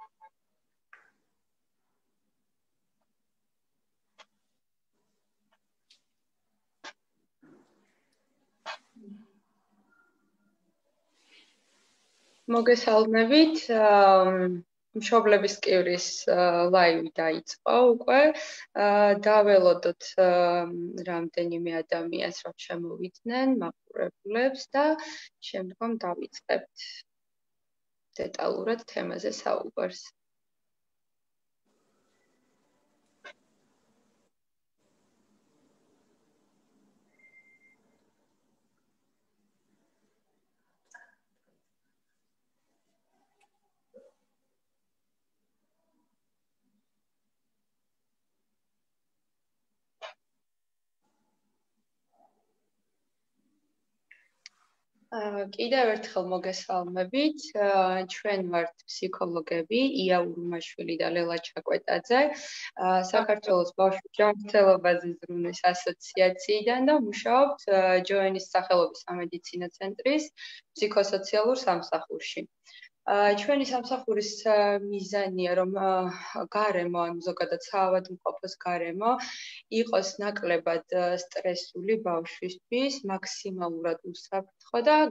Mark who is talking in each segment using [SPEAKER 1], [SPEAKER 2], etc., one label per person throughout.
[SPEAKER 1] მოგესალმებით. მშობლების კივრის ლაივი დაიწყო უკვე. დაველოდოთ რამდენიმე ადამიანს, რომ შემოვიდნენ, მაყურებლებს და შემდგომ დავიწყებთ დეტალურად თემაზე საუბარს. კიდევ ერთხელ მოგესალმებით. ჩვენ ვართ ფსიქოლოგები ია ურუმაშვილი და ლელა ჩაკვეტაძე. საქართველოს ბავშვთა ჯანმრთელობაზე ზრუნვის ასოციაციიდან და მუშაობთ ჯოენის სახელობის სამედიცინო ცენტრის ფსიქოსოციალურ სამსახურში. ჩვენი სამსახურის მიზანია, რომ გარემო, ანუ ზოგადად საავადმყოფოს გარემო იყოს ნაკლებად სტრესული ბავშვისთვის, მაქსიმალურად უსაფრთხო და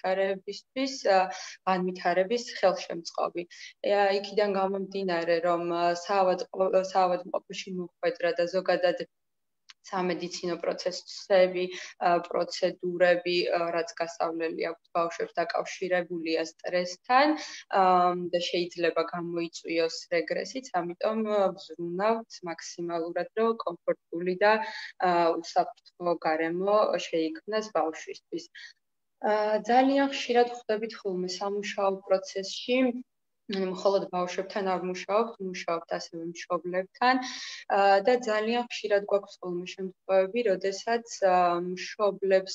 [SPEAKER 1] განვითარების ხელშემწყობი. იქიდან გამომდინარე, რომ საავადმყოფოში მოხვედრა და ზოგადად სამედიცინო პროცესები, პროცედურები, რაც გასავლელი აქვს ბავშვებს დაკავშირებულია სტრესთან და შეიძლება გამოიწვიოს რეგრესიც, ამიტომ ვზრუნავთ მაქსიმალურად, რომ კომფორტული და უსაფრთხო გარემო შეიქმნას ბავშვისთვის. ძალიან ხშირად ხვდებით ხოლმე სამუშაო პროცესში, მხოლოდ ბავშვებთან არ მუშაობთ ასევე მშობლებთან და ძალიან ხშირად გვაქვს ხოლმე შემთხვევები, როდესაც მშობლებს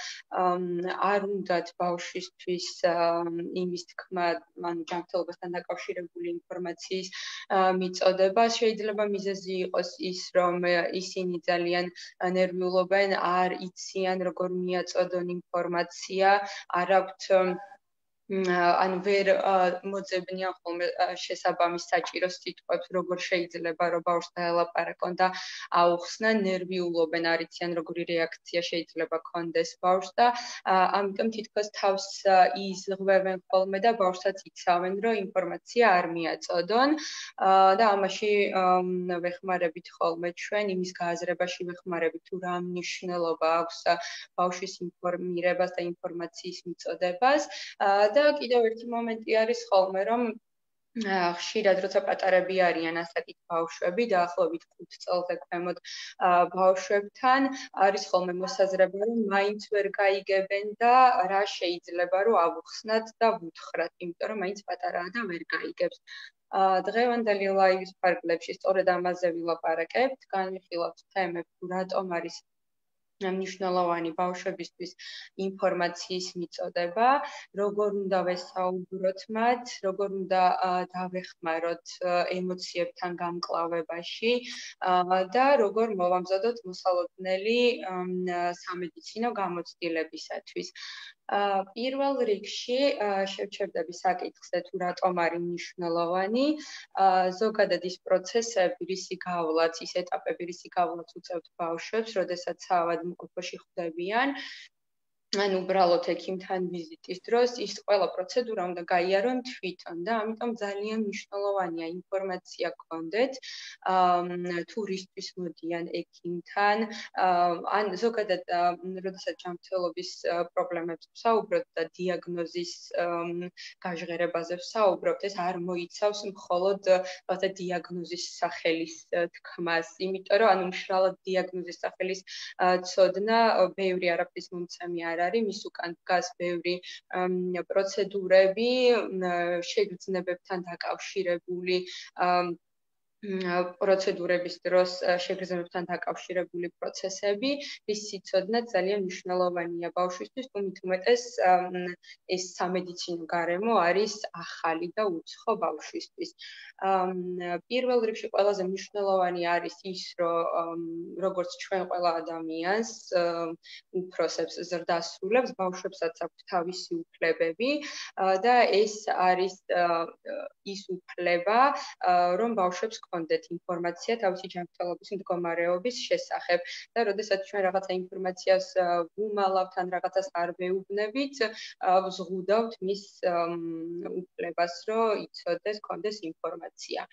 [SPEAKER 1] არ უნდათ ბავშვისთვის იმის თქმა, ანუ ჯანმრთელობასთან დაკავშირებული ინფორმაციის მიწოდება. შეიძლება მიზეზი იყოს ის, რომ ისინი ძალიან ნერვიულობენ, არ იციან როგორ მიაწოდონ ინფორმაცია, არ აქვთ ანუ ვერ მოძებნიან ხოლმე შესაბამის საჭირო სიტყვებს, როგორ შეიძლება რომ ბავშვს დაელაპარაკონ და აუხსნან, ნერვიულობენ, არ იციან როგორი რეაქცია შეიძლება კონდეს ბავშვს და ამიტომ თითქოს თავს იზღვევენ ხოლმე და ბავშვსაც იცავენ, რომ ინფორმაცია არ მიაწოდონ და ამაში ვეხმარებით ხოლმე ჩვენ, იმის გააზრებაში ვეხმარებით, თუ რა მნიშვნელობა აქვს ბავშვის ინფორმირებას და ინფორმაციის მიწოდებას და კიდევ ერთი მომენტი არის ხოლმე, რომ ხშირად როცა პატარები არიან ასაკით ბავშვები, დაახლოებით 5 წელზე ქვემოთ ბავშვებთან, არის ხოლმე მოსაზრება, რომ მაინც ვერ გაიგებენ და რა შეიძლება რომ ავუხსნათ და ვუთხრათ, იმიტომ რომ მაინც პატარაა და ვერ გაიგებს. დღევანდელი ლაივის ფარგლებში სწორედ ამაზე ვილაპარაკებთ, განვიხილავთ თემებს, რატომ არის მნიშვნელოვანი ბავშვებისთვის ინფორმაციის მიწოდება, როგორ უნდა ვესაუბროთ მათ, როგორ უნდა დავეხმაროთ ემოციებთან გამკლავებაში და როგორ მოვამზადოთ მოსალოდნელი სამედიცინო გამოცდილებისათვის. პირველ რიგში შევჩერდები საკითხზე, თუ რატომ არის მნიშვნელოვანი. ზოგადად ის პროცესები, რისი გავლაც, ის ეტაპები, რისი გავლაც უწევთ ბავშვებს, როდესაც საავადმყოფოში ხვდებიან, ან უბრალოდ ექიმთან ვიზიტის დროს ის ყველა პროცედურა უნდა გაიარონ თვითონ და ამიტომ ძალიან მნიშვნელოვანია ინფორმაცია გქონდეთ, თუ რისთვის მოდიან ექიმთან, ან ზოგადად, როდესაც ჯანმრთელობის პრობლემებს ვსაუბრობთ და დიაგნოზის გაჟღერებაზე ვსაუბრობთ, ეს არ მოიცავს მხოლოდ რაღაცა დიაგნოზის სახელის თქმას, იმიტომ რომ ანუ მშრალად დიაგნოზის სახელის ცოდნა ბევრი არაფრის მომცემი არ არის, მის უკან დგას ბევრი პროცედურები, შეგრძნებებთან დაკავშირებული პროცედურების დროს შეგრძნებებთან დაკავშირებული პროცესები, რის სიცოდნე ძალიან მნიშვნელოვანია ბავშვისთვის, თუმით უმეტეს ეს სამედიცინო გარემო არის ახალი და უცხო ბავშვისთვის. პირველ რიგში ყველაზე მნიშვნელოვანი არის ის, რომ როგორც ჩვენ ყველა ადამიანს უფროსებს ზრდასრულებს, ბავშვებსაც აქვთ თავისი უფლებები და ეს არის ის უფლება, რომ ბავშვებს კონდეთ ინფორმაცია თავისი ჯანმრთელობის მდგომარეობის შესახებ და როდესაც ჩვენ რაღაცა ინფორმაციას ვუმალავთ ან რაღაცას არ ვეუბნებით, ვზღუდავთ მის უფლებას, რომ იცოდეს, კონდეს ინფორმაცია.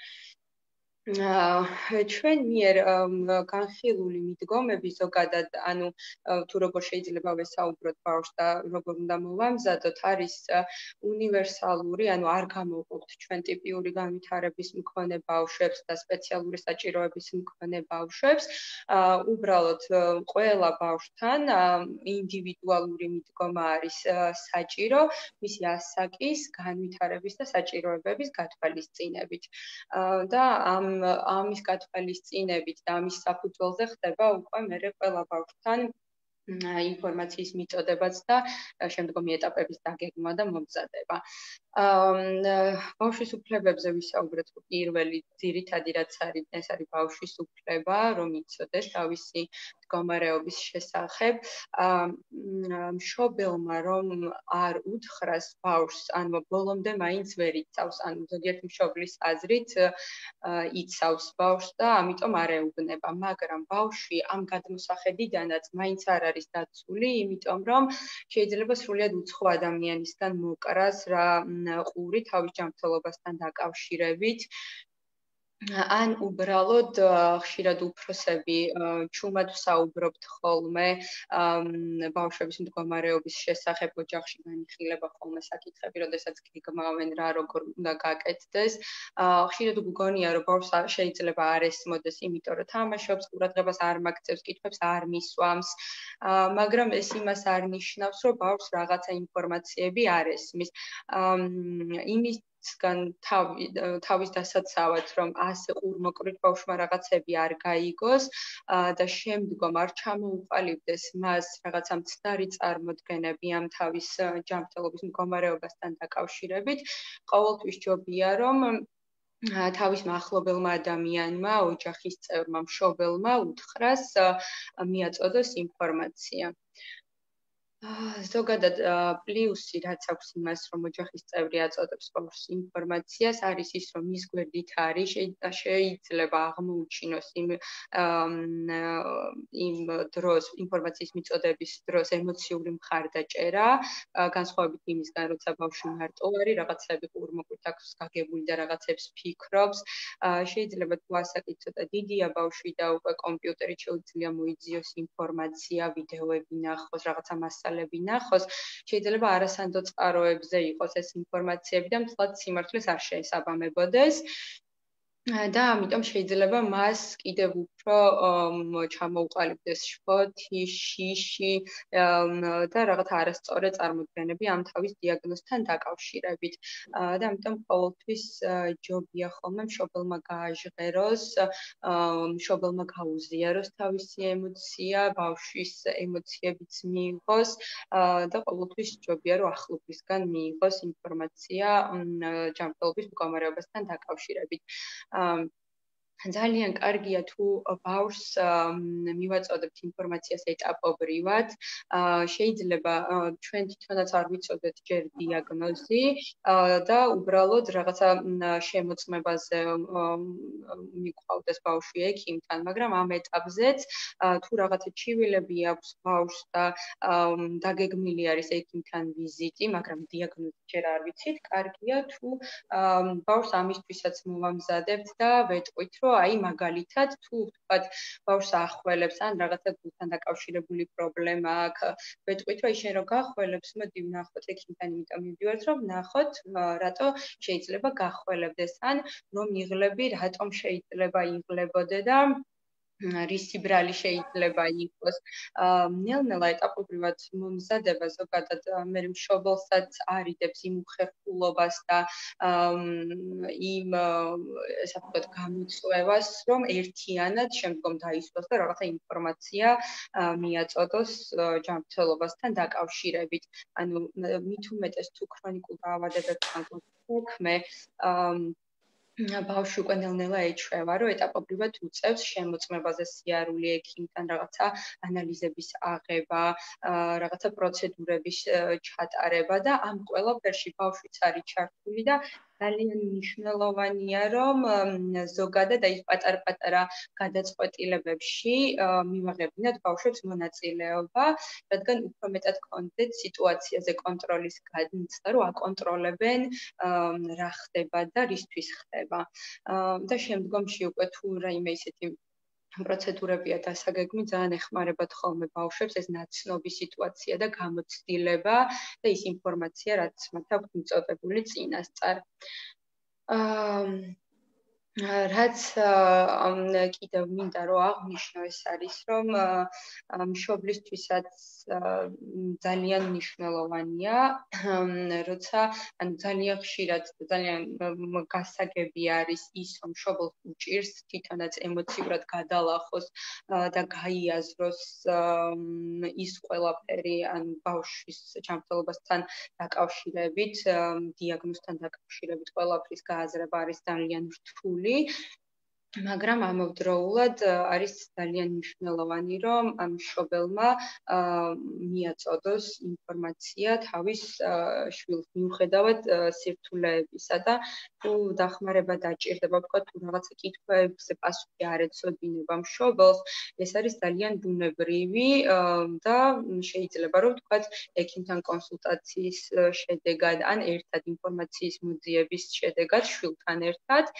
[SPEAKER 1] ჩვენ მიერ განხილული მიდგომები ზოგადად, ანუ თუ როგორ შეიძლება ვესაუბროთ ბავშვს და როგორ უნდა მოვამზადოთ, არის უნივერსალური, ანუ არ გამოვყოფთ ჩვენ ტიპიური განვითარების მქონე ბავშვებს და სპეციალური საჭიროების მქონე ბავშვებს. უბრალოდ ყველა ბავშვთან ინდივიდუალური მიდგომა არის საჭირო მისი ასაკის, განვითარების და საჭიროებების გათვალისწინებით. და ამის გათვალისწინებით და ამის საფუძველზე ხდება უკვე მერე ყველა ბავშვთან ინფორმაციის მიწოდებაც და შემდგომი ეტაპების დაგეგმა და მომზადება. ბავშვის უფლებებზე ვისაუბრეთ, რომ პირველი ძირითადი რაც არის, ეს არის ბავშვის უფლება, რომ იცოდეს თავისი მდგომარეობის შესახებ. მშობელმა რომ არ უთხრას ბავშვს, ანუ ბოლომდე მაინც ვერ იცავს, ანუ ზოგიერთი მშობლის აზრით იცავს ბავშვს და ამიტომ არ ეუბნება, მაგრამ ბავშვი ამ გადმოსახედიდანაც მაინც არ არის დაცული, იმიტომ რომ შეიძლება სრულიად უცხო ადამიანისგან მოკრას რა ყური თავის ჯანმრთელობასთან დაკავშირებით. ან უბრალოდ ხშირად უფროსები ჩუმად ვსაუბრობთ ხოლმე ბავშვების მდგომარეობის შესახებ, ოჯახში განიხილება ხოლმე საკითხები, როდესაც გეგმავენ რა როგორ უნდა გაკეთდეს. ხშირად გგონია, რომ ბავშვს შეიძლება არ ესმოდეს, იმიტომ რომ თამაშობს, ყურადღებას არ მაგცევს, კითხვებს არ მისვამს, მაგრამ ეს იმას არ ნიშნავს, რომ ბავშვს რაღაცა ინფორმაციები არ ესმის. თავის დასაცავად, რომ ასე ყურმოყრით ბავშვმა რაღაცები არ გაიგოს და შემდგომ არ ჩამოუყალიბდეს მას რაღაცა მცდარი წარმოდგენები ამ თავის ჯანმრთელობის მდგომარეობასთან დაკავშირებით, ყოველთვის ჯობია, რომ თავის მახლობელმა ადამიანმა, ოჯახის წევრმა, მშობელმა უთხრას, მიაწოდოს ინფორმაცია. ზოგადად პლუსი რაც აქვს იმას, რომ ოჯახის წევრი აწოდებს ბავშვს ინფორმაციას, არის ის, რომ მის გვერდით არის, შეიძლება აღმოუჩინოს იმ დროს ინფორმაციის მიწოდების დროს ემოციური მხარდაჭერა, განსხვავებით იმისგან, როცა ბავშვი მარტო არის, რაღაცები ყურმოყრით აქვს გაგებული და რაღაცებს ფიქრობს. შეიძლება თუ ასაკი ცოტა დიდია ბავშვი და უკვე კომპიუტერით შეუძლია მოიძიოს ინფორმაცია, ვიდეოები ნახოს, რაღაცა მასალები ნახოს, შეიძლება არასანდო წყაროებზე იყოს ეს ინფორმაციები და მთლად სიმართლეს არ შეესაბამებოდეს. და ამიტომ შეიძლება მას კიდევ უფრო ჩამოუყალიბდეს შფოთი, შიში და რაღაცა არასწორი წარმოდგენები ამ თავის დიაგნოზთან დაკავშირებით. და ამიტომ ყოველთვის ჯობია ხოლმე მშობელმა გააჟღეროს, მშობელმა გაუზიაროს თავისი ემოცია, ბავშვის ემოციებიც მიიღოს და ყოველთვის ჯობია, რომ ახლობლისგან მიიღოს ინფორმაცია ჯანმრთელობის მდგომარეობასთან დაკავშირებით. ძალიან კარგია თუ ბავშვს მივაწოდებთ ინფორმაციას ეტაპობრივად. შეიძლება ჩვენ თვითონაც არ ვიცოდეთ ჯერ დიაგნოზი და უბრალოდ რაღაცა შემოწმებაზე მიყვავდეს ბავშვი ექიმთან, მაგრამ ამ ეტაპზეც თუ რაღაცა ჩივილები აქვს ბავშვს და დაგეგმილი არის ექიმთან ვიზიტი, მაგრამ დიაგნოზი ჯერ არ ვიცით, კარგია თუ ბავშვს ამისთვისაც მოვამზადებთ და ვეტყვით, რომ აი მაგალითად თუ ვთქვათ ბავშვს ახველებს ან რაღაცა გულთან დაკავშირებული პრობლემა აქვს, ვეტყვით რომ შენ რო გახველებს, მოდი ვნახოთ ექიმთან, იმიტომ მივდივართ რომ ვნახოთ რატო შეიძლება გახველებდეს ან რომ იღლები რატომ შეიძლება იღლებოდე და რისი ბრალი შეიძლება იყოს. ნელ-ნელა ეტაპობრივად მომზადება ზოგადად მე მშობელსაც არიდებს იმ უხერხულობას და იმ ესე ვთქვათ გამოწვევას, რომ ერთიანად შემდგომ დაისვას და რაღაცა ინფორმაცია მიაწოდოს ჯანმრთელობასთან დაკავშირებით. ანუ მით უმეტეს თუ ქრონიკულ დაავადებებთან გვაქვს ბავშვი უკვე ნელ-ნელა ეჩვევა, რომ ეტაპობრივად უწევს შემოწმებაზე სიარული ექიმთან, რაღაცა ანალიზების აღება, რაღაცა პროცედურების ჩატარება და ამ ყველაფერში ბავშვიც არის ჩართული და ძალიან მნიშვნელოვანია, რომ ზოგადად აი პატარ-პატარა გადაწყვეტილებებში მივაღებინათ ბავშვებს მონაწილეობა, რადგან უფრო მეტად კონდეთ სიტუაციაზე კონტროლის განცდა, რომ აკონტროლებენ რა ხდება და რისთვის ხდება. და შემდგომში უკვე თუ რაიმე ისეთი პროცედურებია დასაგეგმი, ძალიან ეხმარებათ ხოლმე ბავშვებს ეს ნაცნობი სიტუაცია და გამოცდილება და ის ინფორმაცია, რაც მათ აქვს მიწოდებული წინასწარ. რაც კიდევ მინდა რომ აღვნიშნო ეს არის რომ მშობლისთვისაც ძალიან მნიშვნელოვანია როცა ანუ ძალიან ხშირად ძალიან გასაგები არის ის რომ მშობელს უჭირს თვითონაც ემოციურად გადალახოს და გაიაზროს ის ყველაფერი ან ბავშვის ჯანმრთელობასთან დაკავშირებით დიაგნოზთან დაკავშირებით ყველაფრის გააზრება არის ძალიან რთული მაგრამ ამავდროულად არის ძალიან მნიშვნელოვანი, რომ ამ მშობელმა მიაწოდოს ინფორმაცია თავის შვილს მიუხედავად სირთულეებისა და თუ დახმარება დაჭირდება, ვთქვათ, თუ რაღაცა კითხვებზე პასუხი არ ეცოდინება მშობელს, ეს არის ძალიან ბუნებრივი და შეიძლება რომ ვთქვათ, ექიმთან კონსულტაციის შედეგად ან ერთად ინფორმაციის მოძიების შედეგად შვილთან ერთად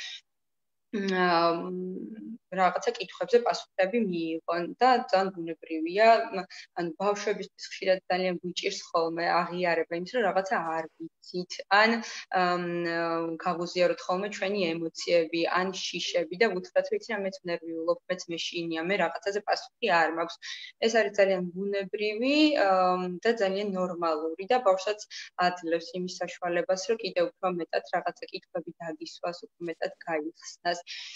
[SPEAKER 1] რაღაცა კითხვებზე პასუხები მიიღონ და ძალიან ბუნებრივია, ანუ ბავშვებისთვის ხშირად ძალიან გვიჭირს ხოლმე აღიარება იმის, რომ რაღაცა არ ვიცით, ან გავუზიაროთ ხოლმე ჩვენი ემოციები, ან შიშები და უთხრათ, ვიცი რა, მეც ნერვიულობ, მეც მეშინია, მე რაღაცაზე პასუხი არ მაქვს. ეს არის ძალიან ბუნებრივი და ძალიან ნორმალური და ბავშვსაც აძლევს იმის საშუალებას, რომ კიდევ უფრო მეტად რაღაცა კითხვები დაგისვას, უფრო მეტად გაიხსნას.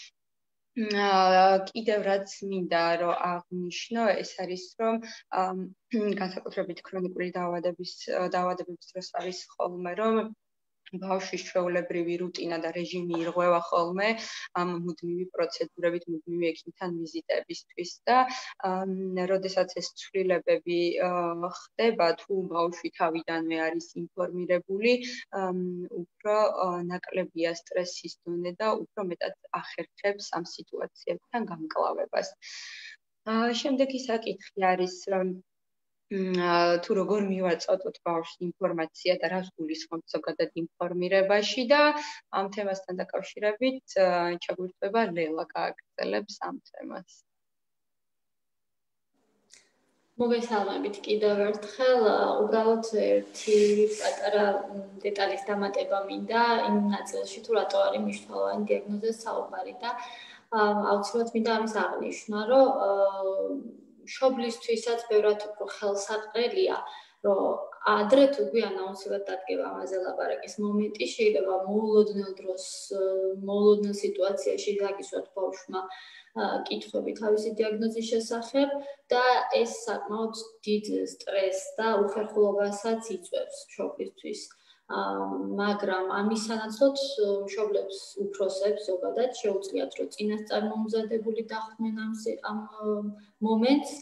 [SPEAKER 1] კიდევ რაც მინდა რომ აღვნიშნო, ეს არის რომ განსაკუთრებით ქრონიკული დაავადებების დროს არის ხოლმე რომ ბავშვის ჩვეულებრივი რუტინა და რეჟიმი ირღვევა ხოლმე ამ მუდმივი პროცედურებით, მუდმივი ექიმთან ვიზიტებისთვის და როდესაც ეს ცვლილებები ხდება, თუ ბავშვი თავიდანვე არის ინფორმირებული, უფრო ნაკლებია სტრესის დონე და უფრო მეტად ახერხებს ამ სიტუაციებთან გამკლავებას. შემდეგი საკითხი არის რომ თუ როგორ მივაწოდოთ ბავშვს ინფორმაცია და რას გულისხმობთ ზოგადად ინფორმირებაში და ამ თემასთან დაკავშირებით ჩაგვირთვება ლელა გააგრძელებს ამ თემას.
[SPEAKER 2] მოგესალმებით კიდევ ერთხელ, უბრალოდ ერთი პატარა დეტალის დამატება მინდა იმ ნაწილში თუ რატო არის მნიშვნელოვანი დიაგნოზის საუბარი და აუცილებლად მინდა ამის აღნიშვნა, რომ მშობლისთვისაც ბევრად უფრო ხელსაყრელია, რომ ადრე თუ გვიან აუცილებლად დადგება ამაზე ლაპარაკის მომენტი, შეიძლება მოულოდნელ დროს, მოულოდნელ სიტუაციაში დაგისვათ ბავშვმა კითხვები თავისი დიაგნოზის შესახებ და ეს საკმაოდ დიდ სტრესს და უხერხულობასაც იწვევს მშობლისთვის. მაგრამ ამის სანაცვლოდ მშობლებს უფროსებს ზოგადად შეუძლიათ რომ წინასწარ მომზადებული დახვდნენ ამ მომენტს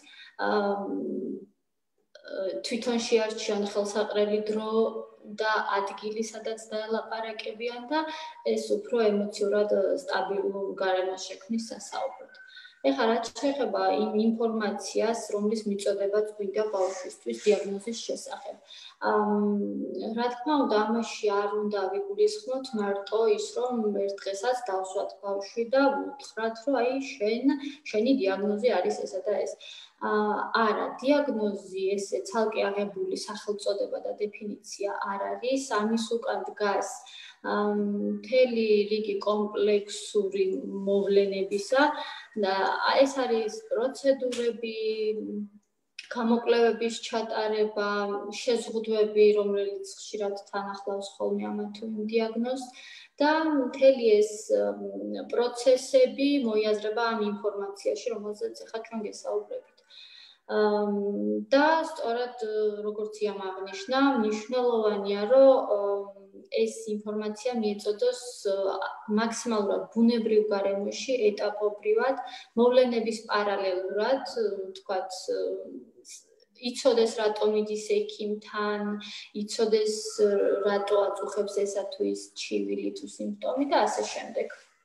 [SPEAKER 2] თვითონ შეარჩიონ ხელსაყრელი დრო და ადგილი, სადაც დაელაპარაკებიან და ეს უფრო ემოციურად სტაბილურ გარემოს შექმნის სასაუბროდ. ეხლა რაც შეეხება იმ ინფორმაციას, რომლის მიწოდებაც გვინდა ბავშვისთვის დიაგნოზის შესახებ. რა თქმა უნდა, ამაში არ უნდა ვიგულისხმოთ მარტო ის, რომ ერთ დღესაც დავსვათ ბავშვი და უთხრათ, რომ აი შენი დიაგნოზი არის ესა და ეს. არა, დიაგნოზი ესე ცალკე აღებული სახელწოდება და დეფინიცია არ არის, ამის უკან დგას მთელი რიგი კომპლექსური მოვლენებისა და ეს არის პროცედურები, გამოკვლევების ჩატარება, შეზღუდვები, რომელიც ხშირად თან ახლავს ხოლმე ამა თუ იმ დიაგნოზს და მთელი ეს პროცესები მოიაზრება ამ ინფორმაციაში, რომელზეც ახლა ჩვენ გესაუბრებით. და სწორად როგორც იამ აღნიშნა, მნიშვნელოვანია, რომ ეს ინფორმაცია მიეწოდოს მაქსიმალურად ბუნებრივ გარემოში, ეტაპობრივად, მოვლენების პარალელურად, თქვათ, იცოდეს რატომ მიდის ექიმთან, იცოდეს რატო აწუხებს ესა თუ ის ჩივილი თუ სიმპტომი და ასე შემდეგ.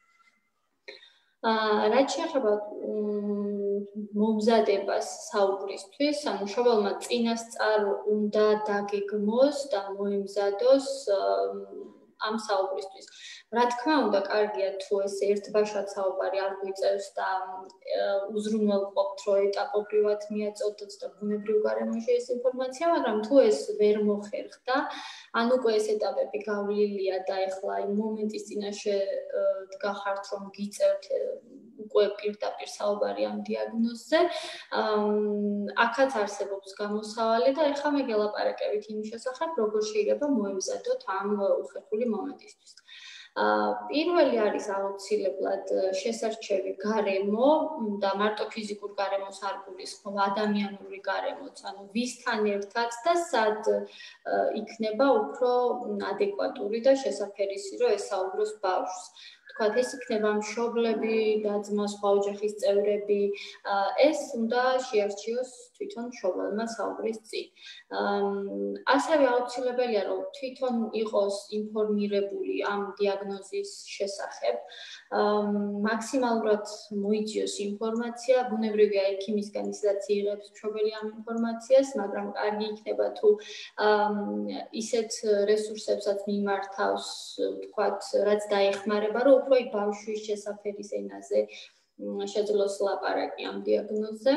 [SPEAKER 2] რაც შეეხება მომზადებას საუბრისთვის, ანუ მშობელმა წინასწარ უნდა დაგეგმოს და მოემზადოს ამ საუბრისთვის. რა თქმა უნდა, კარგია თუ ეს ერთბაშად საუბარი არ გვიწევს და უზრუნველყოფთ, რომ ეტაპობრივად მიაწოდოთ და ბუნებრივ გარემოში ეს ინფორმაცია, მაგრამ თუ ეს ვერ მოხერხდა, ან უკვე ეს ეტაპები გავლილია და ეხლა იმ მომენტის წინაშე დგახართ, რომ გიწევთ უკვე პირდაპირ საუბარი ამ დიაგნოზზე, აქაც არსებობს გამოსავალი და ეხლა მე გელაპარაკებით იმის შესახებ, როგორ შეიძლება მოემზადოთ ამ უხერხული მომენტისთვის. პირველი არის აუცილებლად შესარჩევი გარემო და მარტო ფიზიკურ გარემოს არ გულისხმობ, ადამიანური გარემოც, ანუ ვისთან ერთად და სად იქნება უფრო ადეკვატური და შესაფერისი, რომ ესაუბროს ბავშვს. თქვათ, ეს იქნება მშობლები, და-ძმა, სხვა ოჯახის წევრები, ეს უნდა შეარჩიოს თვითონ მშობელმა საუბრის წინ. ასევე აუცილებელია, რომ თვითონ იყოს ინფორმირებული ამ დიაგნოზის შესახებ, მაქსიმალურად მოიძიოს ინფორმაცია, ბუნებრივია ექიმისგან ისაც იღებს მშობელი ამ ინფორმაციას, მაგრამ კარგი იქნება თუ ისეთ რესურსებსაც მიმართავს, თქვათ, რაც დაეხმარება, რომ უფრო ბავშვის შესაფერის ენაზე შეძლოს ლაპარაკი ამ დიაგნოზზე.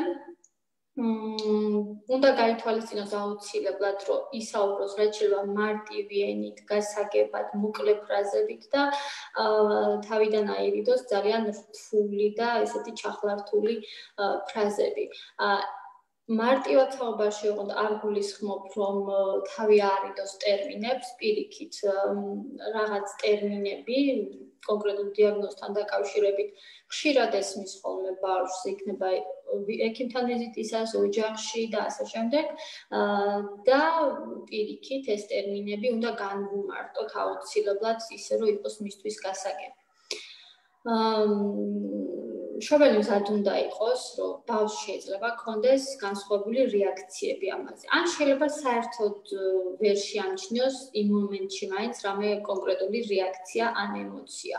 [SPEAKER 2] უნდა გაითვალისწინოს აუცილებლად, რომ ისაუბროს რაც შეიძლება მარტივი ენით, გასაგებად, მოკლე ფრაზებით და თავიდან აირიდოს ძალიან რთული და ესეთი ჩახლართული ფრაზები. მარტივად საუბარში ვიყოთ, არ გულისხმობ, რომ თავი აარიდოს ტერმინებს, პირიქით რაღაც ტერმინები კონკრეტულ დიაგნოზთან დაკავშირებით ხშირად ესმის ხოლმე ბავშვს, იქნება ექიმთან ვიზიტისას, ოჯახში და ასე შემდეგ და პირიქით ეს ტერმინები უნდა განვუმარტოთ აუცილებლად ისე, რომ იყოს მისთვის გასაგები. მშობელი მზად უნდა იყოს, რომ ბავშვს შეიძლება ჰქონდეს განსხვავებული რეაქციები ამაზე. ან შეიძლება საერთოდ ვერ შეამჩნიოს იმ მომენტში მაინც რამე კონკრეტული რეაქცია ან ემოცია.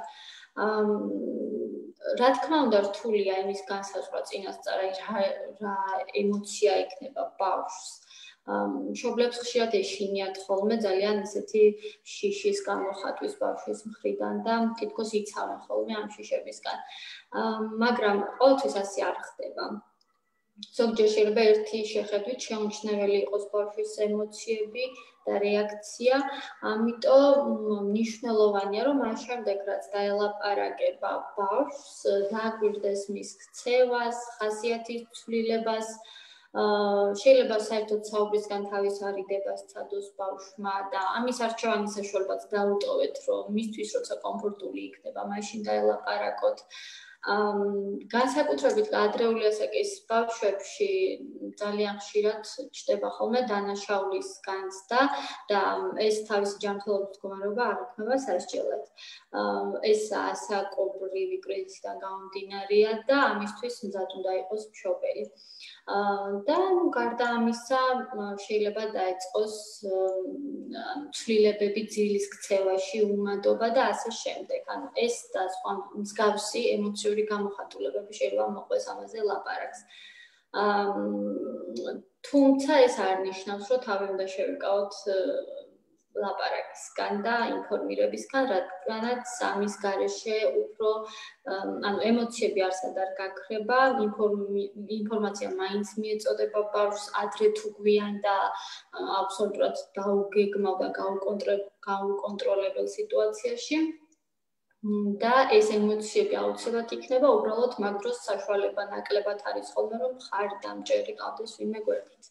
[SPEAKER 2] რა თქმა უნდა, რთულია იმის განსაზღვრა წინასწარ, რა ემოცია იქნება ბავშვს. მშობლებს ხშირად ეშინიათ ხოლმე ძალიან ესეთი შიშის გამოხატვის ბავშვის მხრიდან და თითქოს იცავენ ხოლმე ამ შიშებისგან. მაგრამ ყოველთვის ასე არ ხდება. ზოგჯერ შეიძლება ერთი შეხედვით შეუმჩნეველი იყოს ბავშვის ემოციები და რეაქცია, ამიტომ მნიშვნელოვანია, რომ ამ შემდეგ რაც დაელაპარაკება ბავშვს, დააკვირდეს მის ქცევას, ხასიათის ცვლილებას, შეიძლება საერთოდ საუბრისგან თავის არიდებას ცადოს ბავშვმა და ამის არჩევანი საშუალებაც დაუტოვეთ, რომ მისთვის როცა კომფორტული იქნება, მაშინ დაელაპარაკოთ. განსაკუთრებით ადრეული ასაკის ბავშვებში ძალიან ხშირად ჩნდება ხოლმე დანაშაულის განცდა და ეს თავისი ჯანმრთელობის მდგომარეობა არ იქნება სასჯელად. ეს ასაკობრივი კრიზისიდან გამომდინარეა და ამისთვის მზად უნდა იყოს მშობელი. და გარდა ამისა შეიძლება დაეწყოს ცვლილებები ძილის ქცევაში, უმადობა და ასე შემდეგ. ანუ ეს და სხვა მსგავსი ემოციური გამოხატულებები შეიძლება მოყვეს ამაზე ლაპარაკს. თუმცა ეს არ ნიშნავს, რომ თავი უნდა შევიკავოთ ლაპარაკისგან და ინფორმირებისგან, რადგანაც ამის გარეშე უფრო ემოციები არსად არ გაქრება, ინფორმაცია მაინც მიეწოდება ბავშვს ადრე თუ გვიან და აბსოლუტურად დაუგეგმავ და გაუკონტროლებელ სიტუაციაში. და ეს ემოციები აუცილებლად იქნება, უბრალოდ მაგ დროს საშუალება ნაკლებად არის ხოლმე, რომ მხარდამჭერი ყავდეს ვინმე გვერდით.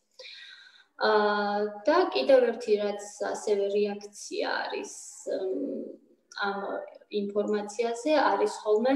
[SPEAKER 2] და კიდევ ერთი რაც ასევე რეაქცია არის ამ ინფორმაციაზე, არის ხოლმე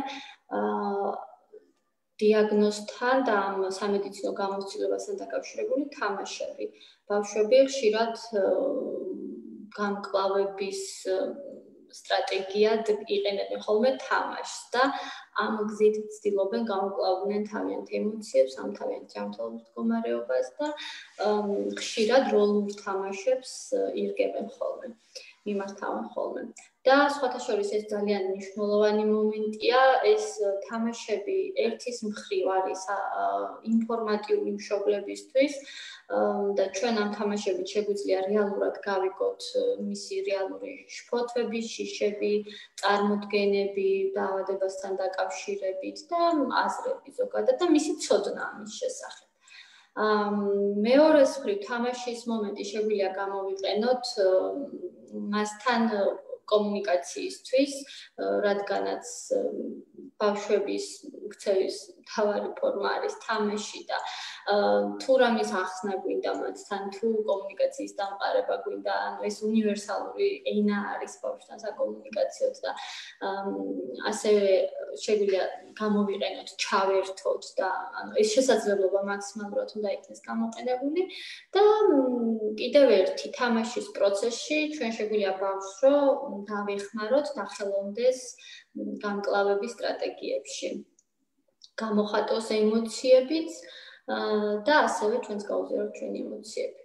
[SPEAKER 2] დიაგნოზთან და ამ სამედიცინო გამოცდილებასთან დაკავშირებული თამაშები. ბავშვები ხშირად გამკლავების სტრატეგიად იყენებენ ხოლმე თამაშს და ამ გზით ცდილობენ გამკლავდნენ თავიანთ ემოციებს, ამ თავიანთ ჯანმრთელობის მდგომარეობას და ხშირად როლურ თამაშებს ირგებენ ხოლმე, მიმართავენ ხოლმე. და სხვათა შორის ეს ძალიან მნიშვნელოვანი მომენტია, ეს თამაშები ერთის მხრივ არის ინფორმატიული მშობლებისთვის და ჩვენ ამ თამაშებით შეგვიძლია რეალურად გავიგოთ მისი რეალური შფოთვები, შიშები, წარმოდგენები, დაავადებასთან დაკავშირებით და აზრები ზოგადად და მისი ცოდნა ამის შესახებ. მეორეს მხრივ თამაშის მომენტი შეგვიძლია გამოვიყენოთ მასთან კომუნიკაციისთვის, რადგანაც ბავშვების ქცევის მთავარი ფორმა არის თამაში და თუ რამის ახსნა გვინდა მათთან, თუ კომუნიკაციის დამყარება გვინდა, ანუ ეს უნივერსალური ენა არის ბავშვთან საკომუნიკაციოდ და ასევე შეგვიძლია გამოვიყენოთ, ჩავერთოთ და ანუ ეს შესაძლებლობა მაქსიმალურად უნდა იქნეს გამოყენებული და კიდევ ერთი თამაშის პროცესში ჩვენ შეგვიძლია ბავშვს რომ დავეხმაროთ და ხელოვნდეს გამკლავების სტრატეგიებში. გამოხატოს ემოციებიც და ასევე ჩვენს გაუზიაროთ ჩვენი ემოციები.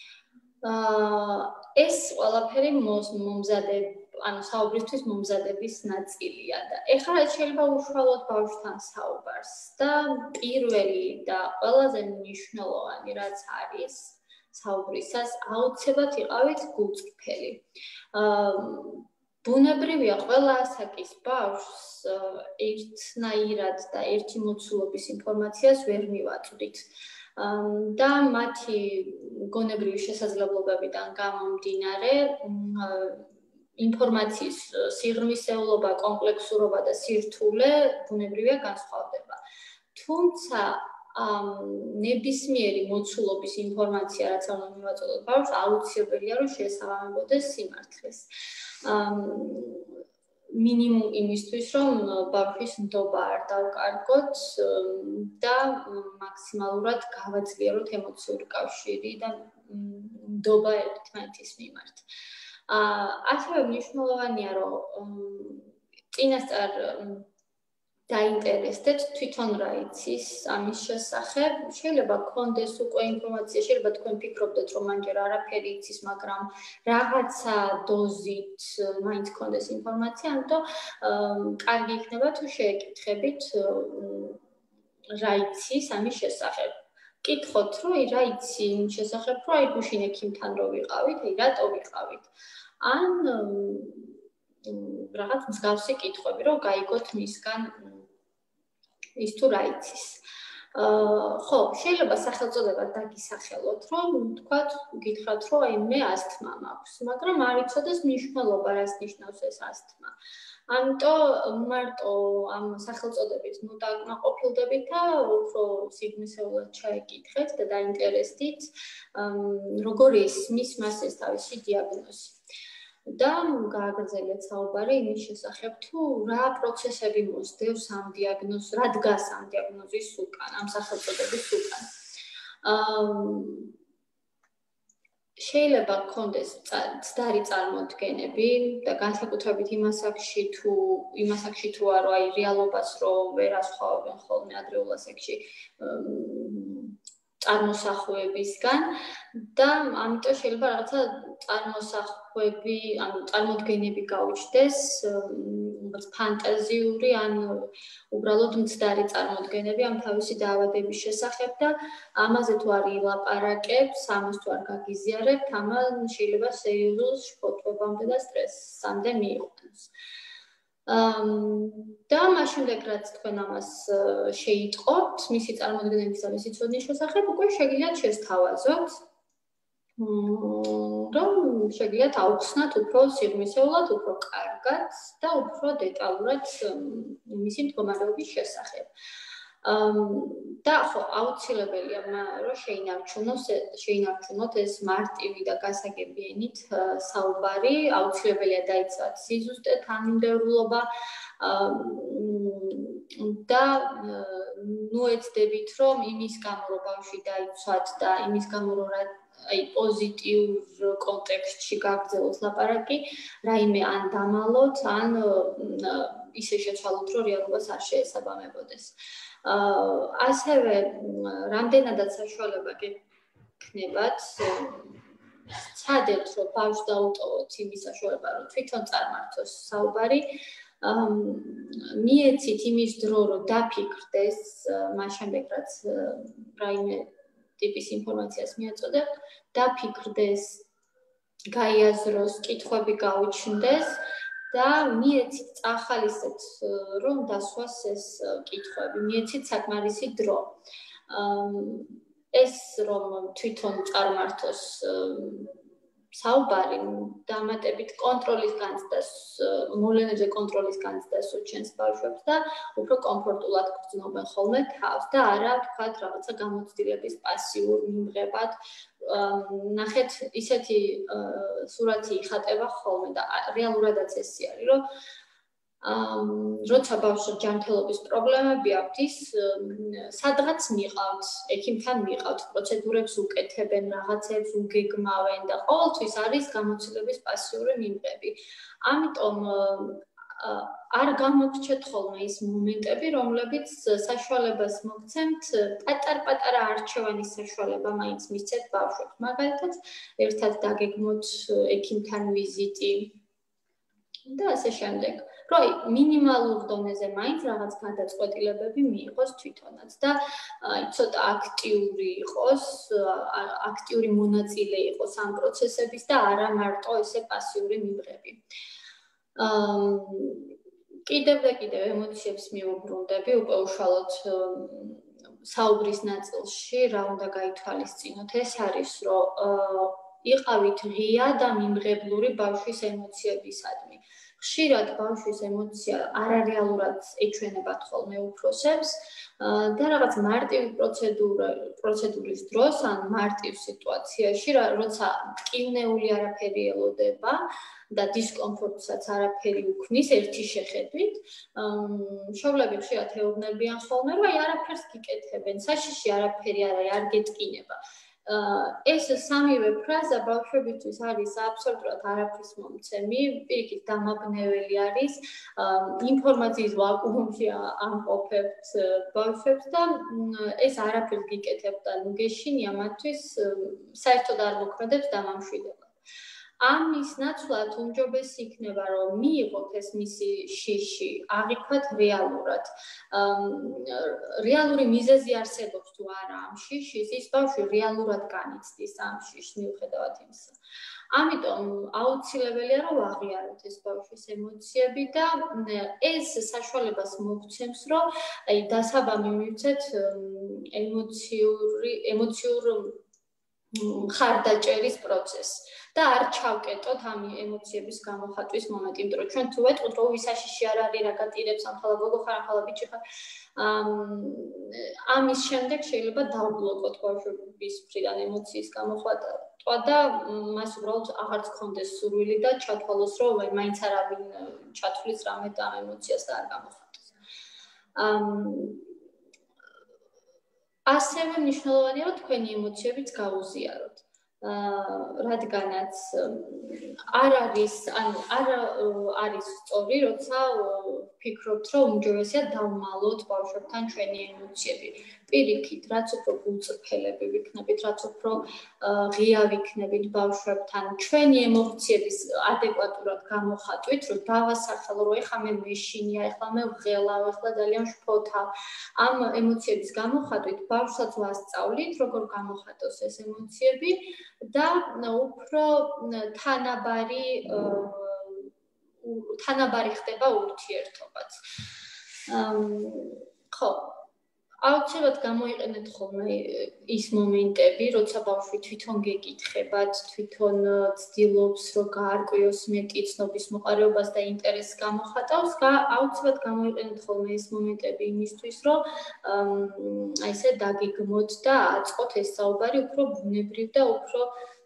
[SPEAKER 2] ეს ყველაფერი ანუ საუბრისთვის მომზადების ნაწილია და ეხლა რაც შეიძლება უშუალოდ ბავშვთან საუბარს და პირველი და ყველაზე მნიშვნელოვანი რაც არის საუბრისას აუცილებლად იყავით გულწრფელი. ბუნებრივია ყველა ასაკის ბავშვს ერთნაირად და ერთი მოცულობის ინფორმაციას ვერ მივაწვდით. და მათი გონებრივი შესაძლებლობებიდან გამომდინარე ინფორმაციის სიღრმისეულობა, კომპლექსურობა და სირთულე ბუნებრივია განსხვავდება. თუმცა ნებისმიერი მოცულობის ინფორმაცია, რაც უნდა მივაწოდოთ ბავშვს, აუცილებელია რომ შეესაბამებოდეს სიმართლეს. მინიმუმ იმისთვის, რომ ბავშვის ნდობა არ დავკარგოთ და მაქსიმალურად გავაძლიეროთ ემოციური კავშირი და ნდობა ერთმანეთის მიმართ. ასევე მნიშვნელოვანია, რომ წინასწარ დაინტერესდეთ თვითონ რა იცის ამის შესახებ. შეიძლება გქონდეს უკვე ინფორმაცია, შეიძლება თქვენ ფიქრობდეთ, რომ მანჯერ არაფერი იცის, მაგრამ რაღაცა დოზით მაინც გქონდეს ინფორმაცია, ამიტომ კარგი იქნება თუ შეეკითხებით რა იცის ამის შესახებ. კითხოთ, რომ რა იცი იმის შესახებ, რომ აი გუშინ ექიმთან რო ვიყავით, აი რატო ვიყავით. ან რაღაც მსგავსი კითხვები, რომ გაიგოთ მისგან ის თუ რა იცის. ხო, შეიძლება სახელწოდება დაგისახელოთ, რომ თქვათ, გითხრათ, რომ აი მე ასთმა მაქვს, მაგრამ არ იცოდეს მნიშვნელობა, რას ნიშნავს ეს ასთმა. ამიტომ მარტო ამ სახელწოდებით დაკმაყოფილდებით და უფრო სიგნისეულად ჩაეკითხეთ და დაინტერესდით, როგორ ისმის მას ეს თავისი დიაგნოზი. და გააგრძელეთ საუბარი იმის შესახებ, თუ რა პროცესები მოსდევს ამ დიაგნოზს, რა დგას ამ დიაგნოზის უკან, ამ სახელწოდების უკან. შეიძლება გქონდეს ცდარი წარმოდგენები და განსაკუთრებით იმ ასაკში თუ არა, აი რეალობას რო ვერ ასხვავებენ ხოლმე ადრეულ ასაკში წარმოსახვევებისგან და ამიტომ შეიძლება რაღაცა წარმოსახვები, ანუ წარმოდგენები გაუჩნდეს, ფანტაზიური ან უბრალოდ მცდარი წარმოდგენები ამ თავისი დაავადების შესახებ და ამაზე თუ არ ილაპარაკებს, ამას თუ არ გაგიზიარებთ, ამან შეიძლება სერიოზულ შფოთვებამდე და სტრესამდე მიიყვანოს. და მას შემდეგ რაც თქვენ ამას შეიტყობთ, მისი წარმოდგენების და მისი ცოდნის შესახებ, უკვე შეგიძლიათ შესთავაზოთ, რომ შეგიძლიათ აუხსნათ უფრო სიღრმისეულად, უფრო კარგად და უფრო დეტალურად მისი მდგომარეობის შესახებ. და ხო, აუცილებელია, რომ შეინარჩუნოთ ეს მარტივი და გასაგებიანით საუბარი, აუცილებელია დაიცვათ სიზუსტე, თანმიმდევრულობა და ნუ ეცდებით, რომ იმის გამო რომ ბავშვი დაიცვათ და იმის გამო რომ პოზიტიურ კონტექსტში გაგრძელოთ ლაპარაკი, რაიმე ან დამალოთ, ან ისე შეცვალოთ, რომ რეალობას არ შეესაბამებოდეს. ასევე რამდენადაც საშუალება გექნებათ, ცადებთ, რომ ბავშვს დაუტოვოთ იმის საშუალება, რომ თვითონ წარმართოს საუბარი, მიეცით იმის დრო, რომ დაფიქრდეს, მას შემდეგ რაც რაიმე ტიპის ინფორმაციას მიაწოდებთ, დაფიქრდეს, გაიაზროს, კითხვები გაუჩნდეს და მიეცით წახალისეთ, რომ დასვას ეს კითხვები, მიეცით საკმარისი დრო. ეს რომ თვითონ წარმართოს საუბარი დამატებით კონტროლის განცდას, მოვლენებზე კონტროლის განცდას უჩენს ბავშვებს და უფრო კომფორტულად გრძნობენ ხოლმე თავს და არა თქვათ რაღაცა გამოცდილების პასიურ მიმღებად. ნახეთ, ისეთი სურათი იხატება ხოლმე და რეალურადაც ესე არის, რომ როცა ბავშვს ჯანმრთელობის პრობლემები აქვს, ის სადღაც მიყავთ, ექიმთან მიყავთ, პროცედურებს უკეთებენ, რაღაცებს უგეგმავენ და ყოველთვის არის გამოცდილების პასიური მიმღები. ამიტომ არ გამოგრჩეთ ხოლმე ის მომენტები, რომლებიც საშუალებას მოგცემთ, პატარ-პატარა არჩევანის საშუალება მაინც მისცეთ ბავშვებს. მაგალითად, ერთად დაგეგმოთ ექიმთან ვიზიტი და ასე შემდეგ. რომ მინიმალურ დონეზე მაინც რაღაც გადაწყვეტილებები მიიღოს თვითონაც და ცოტა აქტიური იყოს, აქტიური მონაწილე იყოს ამ პროცესების და არა მარტო ესე პასიური მიმღები. კიდევ და კიდევ ემოციებს მიუბრუნდები, უკვე უშუალოდ საუბრის ნაწილში, რა უნდა გაითვალისწინოთ, ეს არის, რომ იყავით ღია და მიმღებლური ბავშვის ემოციებისადმი. ხშირად ბავშვის ემოცია არარეალურად ეჩვენებათ ხოლმე უფროსებს და რაღაც მარტივი პროცედურის დროს ან მარტივ სიტუაციაში, როცა მტკივნეული არაფერი ელოდება და დისკომფორტსაც არაფერი უქმნის ერთი შეხედვით, მშობლები ხშირად ეუბნებიან ხოლმე, რომ არაფერს გიკეთებენ, საშიში არაფერი არ გეტკინება. ეს სამივე ფრაზა ბავშვებისთვის არის აბსოლუტურად არაფრის მომცემი, პირიქით დამაბნეველი არის, ინფორმაციის ვაკუუმში ამყოფებთ ბავშვებს და ეს არაფერს გიკეთებთ და ნუ გეშინია მათთვის საერთოდ არ მოქმედებს დამამშვიდებლად. ამის ნაცვლად უმჯობესი იქნება, რომ მიიღოთ ეს მისი შიში, აღიქვათ რეალურად. რეალური მიზეზი არსებობს თუ არა ამ შიშის, ის ბავშვი რეალურად განიცდის ამ შიშს მიუხედავად იმისა. ამიტომ აუცილებელია, რომ აღიაროთ ეს ბავშვის ემოციები და ეს საშუალებას მოგცემს, რომ დასაბამი მივცეთ ემოციურ ხარდაჭერის პროცესს და არ ჩავკეტოთ ამ ემოციების გამოხატვის მომენტი, იმიტომ რომ ჩვენ თუ ვეტყვით, რომ ვისაშიში არ არის, რა გატირებს, ამხალა გოგო ხარ, ამხალა ბიჭი ხარ, ამის შემდეგ შეიძლება დავბლოკოთ ბავშვების მხრიდან ემოციის გამოხატვა და მას უბრალოდ აღარც გქონდეს სურვილი და ჩათვალოს, რომ მაინც არავინ ჩათვლის რამე და ამ ემოციას და არ გამოხატოს. ასევე მნიშვნელოვანია, რომ თქვენი ემოციებიც გაუზიაროთ. რადგანაც არ არის სწორი, როცა ფიქრობთ, რომ უმჯობესია დავმალოთ ბავშვებთან ჩვენი ემოციები. პირიქით, რაც უფრო გულწრფელები ვიქნებით, რაც უფრო ღია ვიქნებით ბავშვებთან, ჩვენი ემოციების ადეკვატურად გამოხატვით, რომ დავასახელო, რომ ეხლა მე მეშინია, ეხლა მე ვღელავ, ეხლა ძალიან შფოთავ. ამ ემოციების გამოხატვით ბავშვსაც ვასწავლით, როგორ გამოხატოს ეს ემოციები და უფრო თანაბარი ხდება ურთიერთობაც. ხო, აუცილებლად გამოიყენეთ ხოლმე ის მომენტები, როცა ბავშვი თვითონ გეკითხებათ, თვითონ ცდილობს, რომ გაარკვიოს მეტი ცნობის მოყარეობას და ინტერესს გამოხატავს, აუცილებლად გამოიყენეთ ხოლმე ეს მომენტები იმისთვის, რომ აი ესე დაგიგმოთ და აწყოთ ეს საუბარი უფრო ბუნებრივ და უფრო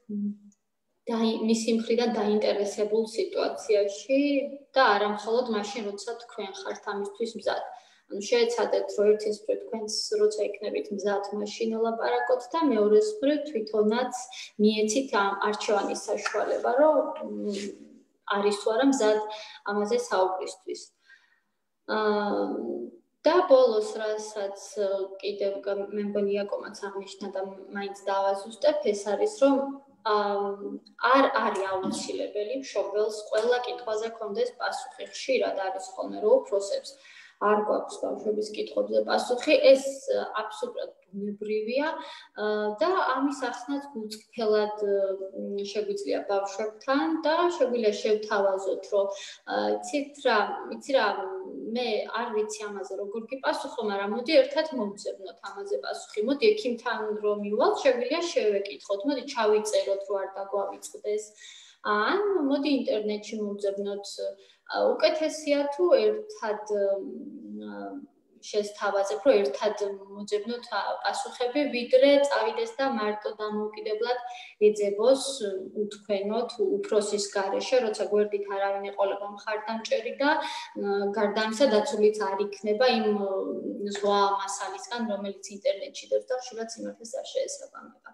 [SPEAKER 2] მისი მხრიდან დაინტერესებულ სიტუაციაში და არა მხოლოდ მაშინ, როცა თქვენ ხართ ამისთვის მზად. შეეცადეთ, რომ ერთის მხრივ თქვენს როცა იქნებით მზად მაშინ ელაპარაკოთ და მეორეს მხრივ თვითონაც მიეცით არჩევანის საშუალება, რომ არის თუ არა მზად ამაზე საუბრისთვის. და ბოლოს, რასაც კიდევ მე მგონი იაკომაც აღნიშნა და მაინც დავაზუსტებ, ეს არის, რომ არ არის აუცილებელი მშობელს ყველა კითხვაზე ქონდეს პასუხი. ხშირად არის ხოლმე, რომ უფროსებს არ გვაქვს ბავშვების კითხვებზე პასუხი, ეს აბსოლუტურად ბუნებრივია და ამის ახსნაც გულწრფელად შეგვიძლია ბავშვებთან და შეგვიძლია შევთავაზოთ, რომ იცი რა, მე არ ვიცი ამაზე როგორ გიპასუხო, მაგრამ მოდი ერთად მოვძებნოთ ამაზე პასუხი. მოდი ექიმთან რომ მივალთ, შეგვიძლია შევეკითხოთ, მოდი ჩავიწეროთ, რომ არ დაგვავიწყდეს. ან მოდი ინტერნეტში მოვძებნოთ. უკეთესია თუ ერთად შესთავაზებ, რომ ერთად მოძებნოთ პასუხები, ვიდრე წავიდეს და მარტო დამოუკიდებლად ეძებოს უთქვენოთ უფროსის გარეშე, როცა გვერდით არავინ ეყოლება მხარდამჭერი და გარდა ამისა დაცულიც არ იქნება იმ ზღვა მასალისგან, რომელიც ინტერნეტში დევს და ხშირად სიმართლეს არ შეესაბამება.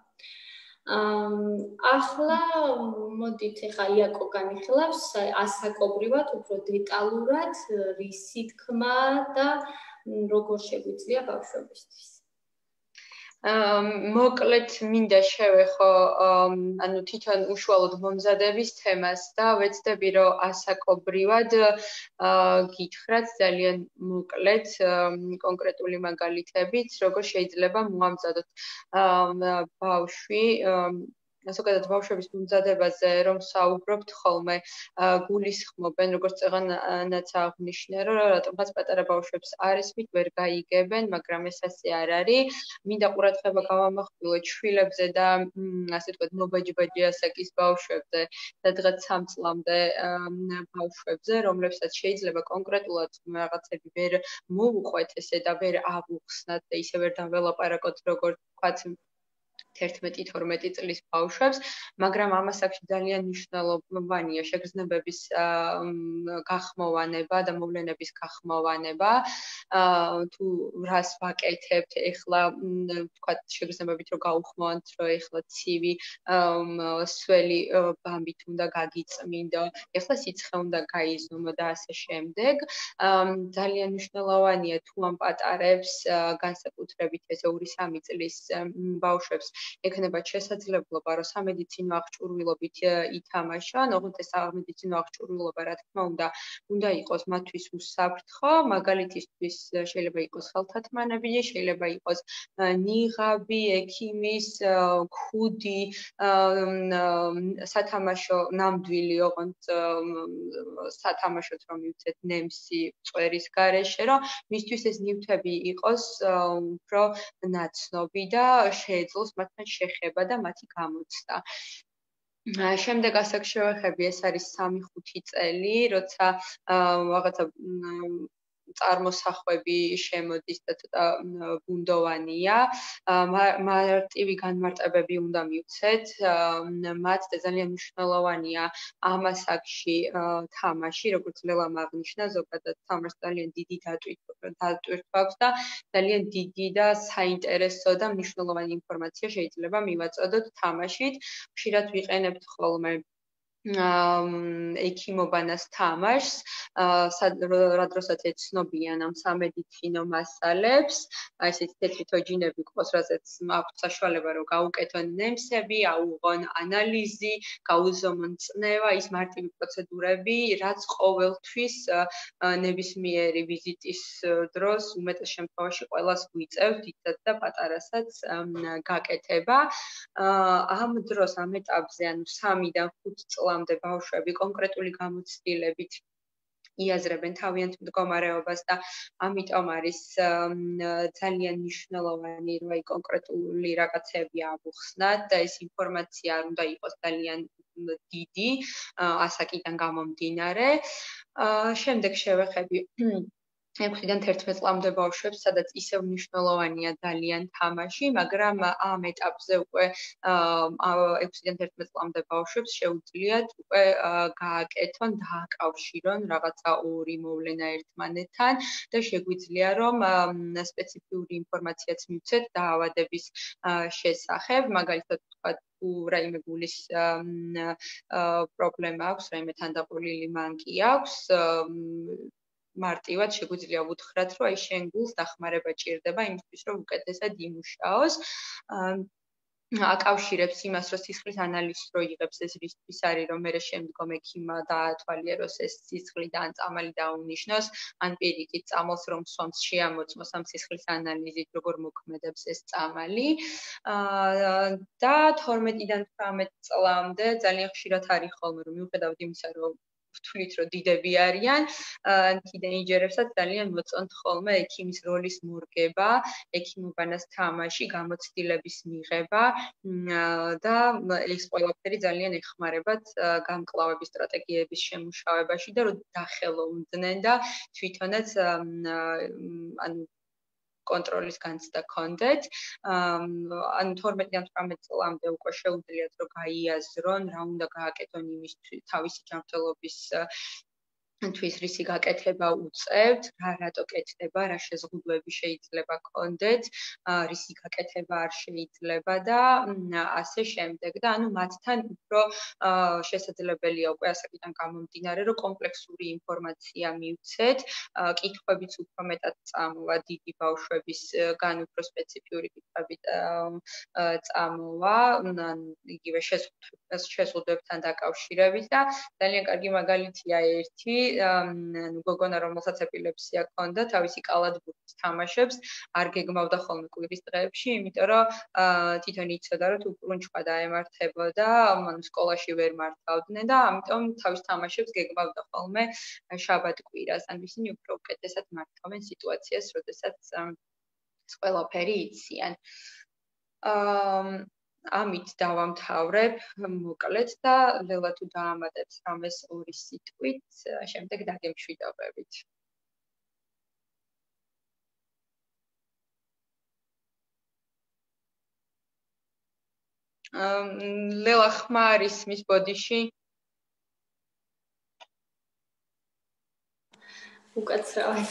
[SPEAKER 2] ახლა მოდით ეხა იაკო განიხილავს ასაკობრივად, უფრო დეტალურად, რისი თქმა და როგორ შეგვიძლია ბავშვებისთვის.
[SPEAKER 1] მოკლედ მინდა შევეხო ანუ თვითონ უშუალოდ მომზადების თემას და ვეცდები რომ ასაკობრივად გითხრათ ძალიან მოკლედ კონკრეტული მაგალითებით როგორ შეიძლება მოამზადოთ ბავშვი ზოგადად ბავშვების მომზადებაზე რომ საუბრობთ ხოლმე გულისხმობენ როგორც წეღანაც აღნიშნე რომ რატომაც პატარა ბავშვებს არისმით ვერ გაიგებენ მაგრამ ეს ასე არ არის მინდა ყურადღება გავამახვილოთ შვილებზე და ასე ვთქვათ მობაჯბაჯი ასაკის ბავშვებზე სადღაც 3 წლამდე ბავშვებზე რომლებსაც შეიძლება კონკრეტულად რაღაცები ვერ მოუყვეთ ესე და ვერ ავუხსნათ და ისე ვერ დაველაპარაკოთ როგორც ვთქვათ 11-12 წლის ბავშვებს, მაგრამ ამ ასაკში ძალიან მნიშვნელოვანია შეგრძნებების გახმოვანება და მოვლენების გახმოვანება. თუ რას ვაკეთებთ, ეხლა ვთქვათ შეგრძნებებით რომ გაუხმოვანთ, რომ ეხლა ცივი სველი ბამბით უნდა გაგიწმინდო, ეხლა სიცხე უნდა გაიზომო და ასე შემდეგ. ძალიან მნიშვნელოვანია თუ ამ პატარებს განსაკუთრებით ესე 2-3 წლის ბავშვებს ეკნებათ შესაძლებლობა, რომ სამედიცინო აღჭურვილობით ითამაშონ, ოღონდ ეს სამედიცინო აღჭურვილობა, რა თქმა უნდა იყოს მათთვის უსაფრთხო, მაგალითისთვის შეიძლება იყოს ხელთათმანები, შეიძლება იყოს ნიღაბი, ექიმის, ქუდი, სათამაშო ნამდვილი, ოღონდ სათამაშოთ რომ მივცეთ ნემსი წვერის გარეშე, რომ მისთვის ეს ნივთები იყოს უფრო ნაცნობი და შეეძლოს მათთან შეხება და მათი გამოცდა. შემდეგ ასაკ შევეხები, ეს არის 3-5 წელი, როცა რაღაცა წარმოსახვები შემოდის და ცოტა ბუნდოვანია. მარტივი განმარტებები უნდა მივცეთ მათ და ძალიან მნიშვნელოვანია ამ ასაკში თამაში, როგორც ლელამ აღნიშნა, ზოგადად თამაშს ძალიან დიდი დატვირთვა აქვს და ძალიან დიდი და საინტერესო და მნიშვნელოვანი ინფორმაცია შეიძლება მივაწოდოთ თამაშით. ხშირად ვიყენებთ ხოლმე ექიმობანას თამაშს, რა დროსაც ეცნობიან ამ სამედიცინო მასალებს, აი ესეთი თეთრი თოჯინები ყავს, რასაც აქვთ საშუალება რომ გაუკეთონ ნემსები, აუღონ ანალიზი, გაუზომონ წნევა, ის მარტივი პროცედურები, რაც ყოველთვის ნებისმიერი ვიზიტის დროს უმეტეს შემთხვევაში ყველას გვიწევთ, დიდად და პატარასაც გაკეთება. ამ დროს ამ ეტაპზე, ანუ 3-დან 5 წლამდე ბავშვები კონკრეტული გამოცდილებით იაზრებენ თავიანთ მდგომარეობას და ამიტომ არის ძალიან მნიშვნელოვანი, რომ აი კონკრეტული რაღაცები ავუხსნათ და ეს ინფორმაცია არ უნდა იყოს ძალიან დიდი, ასაკიდან გამომდინარე. შემდეგ შევეხები 6-დან 11 წლამდე ბავშვებს, სადაც ისევ მნიშვნელოვანია ძალიან თამაში, მაგრამ ამ ეტაპზე უკვე 6-დან 11 წლამდე ბავშვებს შეუძლიათ უკვე გააკეთონ, დააკავშირონ რაღაცა ორი მოვლენა ერთმანეთთან და შეგვიძლია რომ სპეციფიური ინფორმაციაც მივცეთ დაავადების შესახებ, მაგალითად ვთქვათ თუ რაიმე გულის პრობლემა აქვს, რაიმე თანდაყოლილი მანკი აქვს, მარტივად შეგვიძლია ვუთხრათ, რომ აი შენ გულს დახმარება ჭირდება იმისთვის, რომ უკეთესად იმუშაოს. აკავშირებს იმას, რომ სისხლის ანალიზს რო იღებს, ეს რისთვის არის, რომ მერე შემდგომ ექიმმა დაათვალიეროს ეს სისხლი და ან წამალი დაუნიშნოს, ან პირიქით წამალს რომ სვამს შეამოწმოს ამ სისხლის ანალიზით, როგორ მოქმედებს ეს წამალი. და 12-დან 18 წლამდე ძალიან ხშირად არის ხოლმე, რომ მიუხედავად იმისა, რომ ვთვლით, რომ დიდები არიან, თინეიჯერებსაც ძალიან მოწონთ ხოლმე ექიმის როლის მორგება, ექიმობანას თამაში, გამოცდილების მიღება და ეს ყველაფერი ძალიან ეხმარებათ გამკლავების სტრატეგიების შემუშავებაში და რომ დახელოვნდნენ და თვითონაც ანუ კონტროლის განცდა კონდეთ. ანუ 12-დან 18 წლამდე უკვე შეუძლიათ რომ გაიაზრონ, რა უნდა გააკეთონ იმის თავისი ჯანმრთელობის თვის რისი გაკეთება უწევთ, რატო კეთდება, რა შეზღუდვები შეიძლება კონდეთ, რისი გაკეთება არ შეიძლება და ასე შემდეგ და ანუ მათთან უფრო შესაძლებელია უკვე ასაკიდან გამომდინარე, რომ კომპლექსური ინფორმაცია მივცეთ, კითხვებიც უფრო მეტად წამოვა დიდი ბავშვებისგან უფრო სპეციფიური კითხვები წამოვა, იგივე შეზღუდვებთან დაკავშირებით და ძალიან კარგი მაგალითია ერთი გოგონა, რომელსაც ეპილეფსია ჰქონდა, თავისი კალათბურთის თამაშებს არ გეგმავდა ხოლმე კვირის დღეებში, იმიტომ რომ თვითონ იცოდა, რომ თუ ბრუნჩხვა დაემართებოდა, ანუ სკოლაში ვერ მართავდნენ და ამიტომ თავის თამაშებს გეგმავდა ხოლმე შაბათ-კვირას. ანუ ისინი უფრო უკეთესად მართავენ სიტუაციას, როდესაც ყველაფერი იციან. ამით დავამთავრებ მოკლედ და ლელა თუ დაამატებს რამეს ორი სიტყვით, შემდეგ დაგემშვიდობებით. ლელა ხმარის მის ბოდიში?
[SPEAKER 2] უკაცრავად.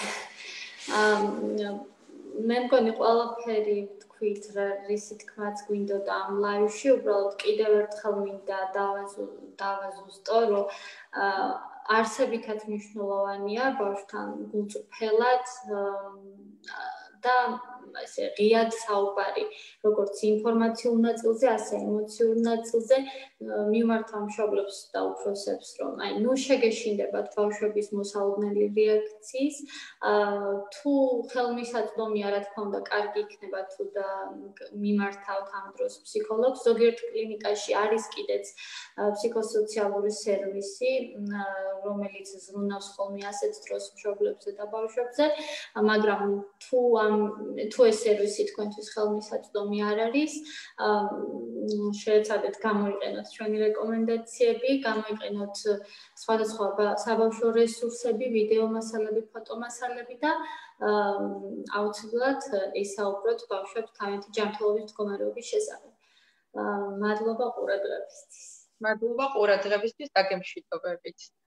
[SPEAKER 2] მე მგონი ყველაფერი რის თქმაც გვინდოდა ამ ლაივში, უბრალოდ კიდევ ერთხელ მინდა დავაზუსტო, რომ არსებითად მნიშვნელოვანია ბავშვთან გულწრფელად და ესე ღიად საუბარი, როგორც ინფორმაციულ ნაწილზე, ასე ემოციურ ნაწილზე მიმართა მშობლებს და უფროსებს, რომ აი ნუ შეგეშინდებათ ბავშვების მოსალოდნელი რეაქციის, თუ ხელმისაწვდომია, რა თქმა უნდა, კარგი იქნება თუ და მიმართავთ ამ დროს ფსიქოლოგს. ზოგიერთ კლინიკაში არის კიდეც ფსიქოსოციალური სერვისი, რომელიც ზრუნავს ხოლმე ასეთ დროს მშობლებზე და ბავშვებზე, მაგრამ თუ ეს სერვისი თქვენთვის ხელმისაწვდომი არ არის, შეეცადეთ გამოიყენოთ ჩვენი რეკომენდაციები, გამოიყენოთ სხვადასხვა საბავშვო რესურსები, ვიდეო მასალები, ფოტო მასალები და აუცილებლად ისაუბროთ ბავშვებს თავიანთი ჯანმრთელობის მდგომარეობის შესახებ. მადლობა ყურადღებისთვის.
[SPEAKER 1] მადლობა ყურადღებისთვის, დაგემშვიდობებით.